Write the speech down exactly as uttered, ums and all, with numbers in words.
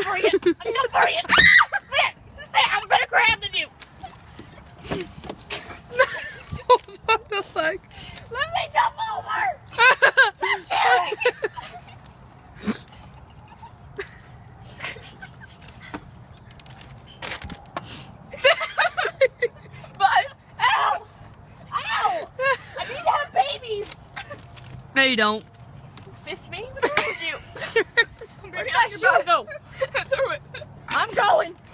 for you. I'm coming for you. I'm better grab than you. What the fuck? Let me jump over. That's Sherry. But, ow. Ow. I need to have babies. No, you don't. Fist me? What's wrong with you? Where did I shoot? Go. Throw it. I'm going.